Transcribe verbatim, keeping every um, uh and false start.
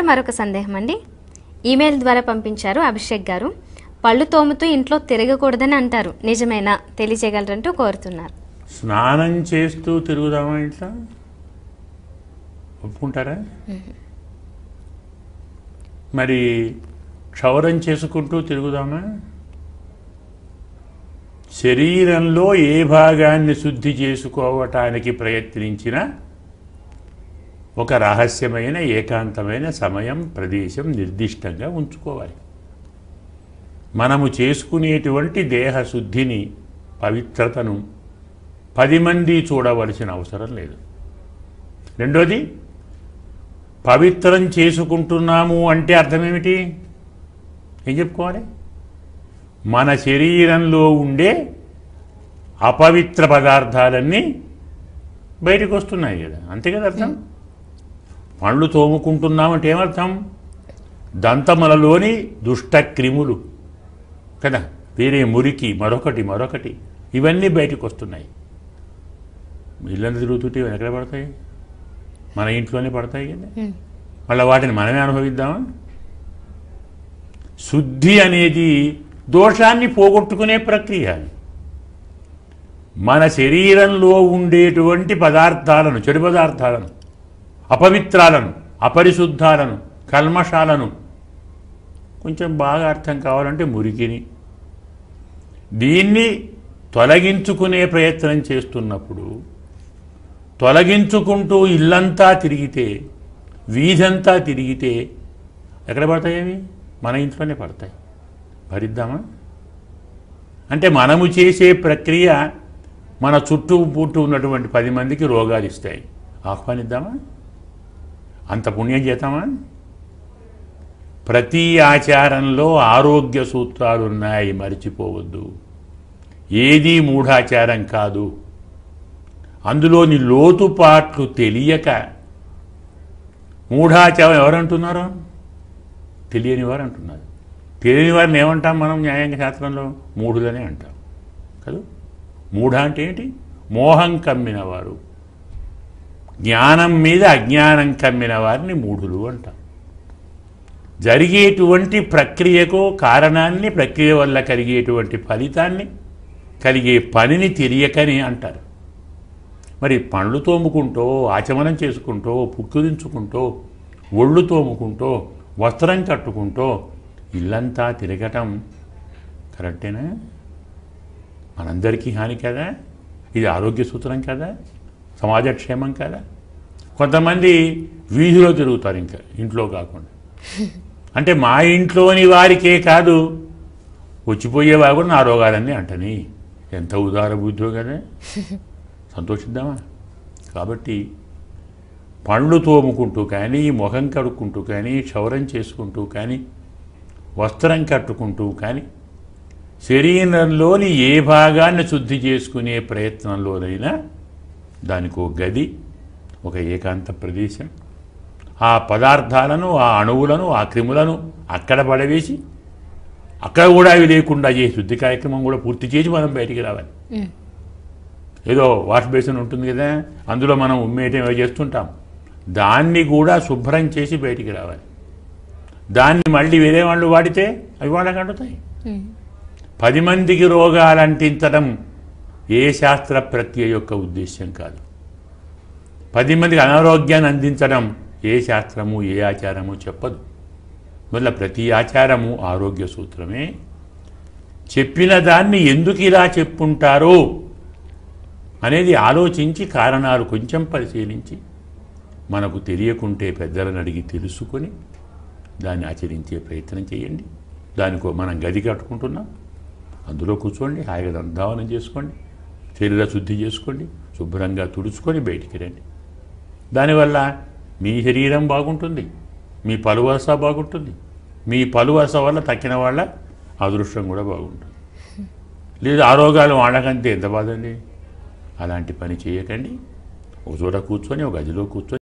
మరొక సందేహం అండి. ఈమెయిల్ ద్వారా పంపించారు అభిషేక్ గారు. పళ్ళు తోముతూ ఇంట్లో తిరగకూడదని అంటారు, నిజమేనా? తెలియజేయగలరంటూ కోరుతున్నారు. స్నానం చేస్తూ తిరుగుదామా ఇంట్లో? ఒప్పుకుంటారా? మరి క్షౌరం చేసుకుంటూ తిరుగుదామా? శరీరంలో ఏ భాగాన్ని శుద్ధి చేసుకోవటానికి ప్రయత్నించినా ఒక రహస్యమైన ఏకాంతమైన సమయం ప్రదేశం నిర్దిష్టంగా ఉంచుకోవాలి. మనము చేసుకునేటువంటి దేహ శుద్ధిని పవిత్రతను పది మంది చూడవలసిన అవసరం లేదు. రెండోది, పవిత్రం చేసుకుంటున్నాము అంటే అర్థమేమిటి? ఏం చెప్పుకోవాలి? మన శరీరంలో ఉండే అపవిత్ర పదార్థాలన్నీ బయటకు వస్తున్నాయి కదా, అంతే కదా అర్థం. పళ్ళు తోముకుంటున్నామంటే ఏమర్థం? దంతములలోని దుష్ట క్రిములు కదా, వేరే మురికి మరొకటి మరొకటి ఇవన్నీ బయటకు వస్తున్నాయి. ఇళ్ళని తిరుగుతుంటే ఎక్కడ పడతాయి? మన ఇంట్లోనే పడతాయి కదా. మళ్ళీ వాటిని మనమే అనుభవిద్దామా? శుద్ధి అనేది దోషాన్ని పోగొట్టుకునే ప్రక్రియ. మన శరీరంలో ఉండేటువంటి పదార్థాలను, చెడు పదార్థాలను, అపవిత్రాలను, అపరిశుద్ధాలను, కల్మషాలను, కొంచెం బాగా అర్థం కావాలంటే మురికిని, దీన్ని తొలగించుకునే ప్రయత్నం చేస్తున్నప్పుడు తొలగించుకుంటూ ఇల్లంతా తిరిగితే, వీధంతా తిరిగితే ఎక్కడ పడతాయి? అవి మన ఇంట్లోనే పడతాయి. భరిద్దామా? అంటే మనము చేసే ప్రక్రియ మన చుట్టూ పుట్టు ఉన్నటువంటి పది మందికి రోగాలు ఇస్తాయి. ఆహ్వానిద్దామా? అంత పుణ్యం చేద్దామా? ప్రతి ఆచారంలో ఆరోగ్య సూత్రాలు ఉన్నాయి, మరిచిపోవద్దు. ఏది మూఢాచారం కాదు. అందులోని లోతుపాట్లు తెలియక మూఢాచారం ఎవరంటున్నారు? తెలియని వారు అంటున్నారు. తెలియని వారిని ఏమంటాం మనం న్యాయాంగ శాస్త్రంలో? మూఢులనే అంటాం కదా. మూఢ అంటే ఏంటి? మోహం కమ్మిన వారు, జ్ఞానం మీద అజ్ఞానం కమ్మిన వారిని మూఢులు అంటాం. జరిగేటువంటి ప్రక్రియకు కారణాన్ని, ప్రక్రియ వల్ల కలిగేటువంటి ఫలితాన్ని, కలిగే పనిని తెలియకని అంటారు. మరి పండ్లు తోముకుంటూ, ఆచమనం చేసుకుంటూ, పుక్కిరించుకుంటూ, ఒళ్ళు తోముకుంటూ, వస్త్రం కట్టుకుంటూ ఇల్లంతా తిరగటం కరెక్టేనా? మనందరికీ హాని కదా. ఇది ఆరోగ్య సూత్రం కదా, సమాజక్షేమం కదా. కొంతమంది వీధిలో తిరుగుతారు, ఇంకా ఇంట్లో కాకుండా. అంటే మా ఇంట్లోని వారికే కాదు, వచ్చిపోయేవారు కూడా నా రోగాలన్నీ అంటని. ఎంత ఉదార బుద్ధో కదా. సంతోషిద్దామా? కాబట్టి పండ్లు తోముకుంటూ కానీ, ముఖం కడుక్కుంటూ కానీ, క్షౌరం చేసుకుంటూ కానీ, వస్త్రం కట్టుకుంటూ కానీ, శరీరంలోని ఏ భాగాన్ని శుద్ధి చేసుకునే ప్రయత్నంలోనైనా దానికి ఒక గది, ఒక ఏకాంత ప్రదేశం, ఆ పదార్థాలను, ఆ అణువులను, ఆ క్రిములను అక్కడ పడవేసి అక్కడ కూడా అవి లేకుండా ఏ శుద్ధి కార్యక్రమం కూడా పూర్తి చేసి మనం బయటికి రావాలి. ఏదో వాష్ బేసిన్ ఉంటుంది కదా, అందులో మనం ఉమ్మేయటం ఏవో చేస్తుంటాం, దాన్ని కూడా శుభ్రం చేసి బయటికి రావాలి. దాన్ని మళ్ళీ వేరే వాళ్ళు వాడితే అవి వాళ్ళకి అంటుతాయి. పది మందికి రోగాలు అంటించడం ఏ శాస్త్ర ప్రక్రియ యొక్క ఉద్దేశ్యం కాదు. పది మందికి అనారోగ్యాన్ని అందించడం ఏ శాస్త్రము, ఏ ఆచారము చెప్పదు. వల్ల ప్రతి ఆచారము ఆరోగ్య సూత్రమే. చెప్పిన దాన్ని ఎందుకు ఇలా చెప్పుంటారో అనేది ఆలోచించి, కారణాలు కొంచెం పరిశీలించి, మనకు తెలియకుంటే పెద్దలను అడిగి తెలుసుకొని దాన్ని ఆచరించే ప్రయత్నం చేయండి. దానికో మనం గది కట్టుకుంటున్నాం, అందులో కూర్చోండి, హాయిగా దంధావనం చేసుకోండి, శరీర శుద్ధి చేసుకోండి, శుభ్రంగా తుడుచుకొని బయటికి రండి. దానివల్ల మీ శరీరం బాగుంటుంది, మీ పలువరస బాగుంటుంది, మీ పలువరస వల్ల తక్కిన వాళ్ళ అదృష్టం కూడా బాగుంటుంది. లేదు ఆరోగ్యాలు వాళ్ళకంటే ఎంత బాధండి. అలాంటి పని చేయకండి. ఒక చోట కూర్చొని, ఒక గదిలో కూర్చొని